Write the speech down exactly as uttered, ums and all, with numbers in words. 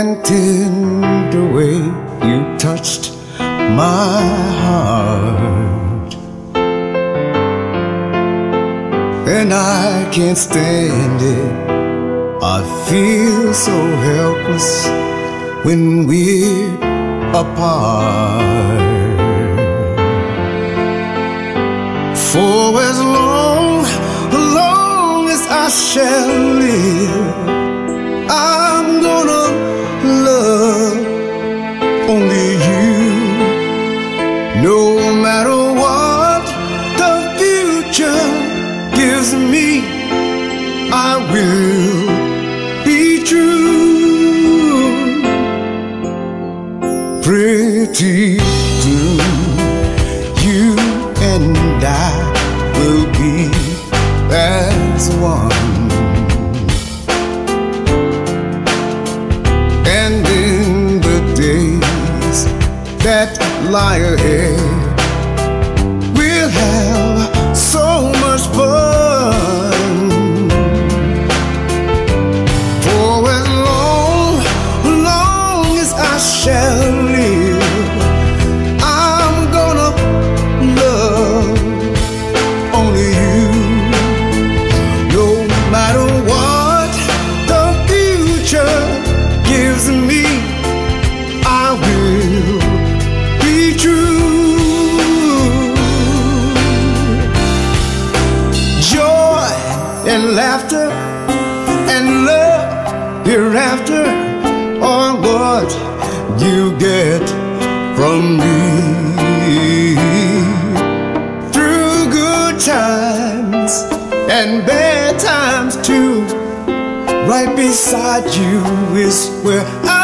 and tender way you touched my heart, and I can't stand it. I feel so helpless when we're apart. For as long, long as I shall live, I'm gonna love only you. No matter what the future gives me, I will be true. Pretty soon, you and I will be as one. And in the days that lie ahead, we'll have so much fun. For as long, long as I shall live, I'm gonna love only you. No matter what the future gives me, I will be true. Joy and laughter and love hereafter are what you get from me. Through good times and bad times too, right beside you is where I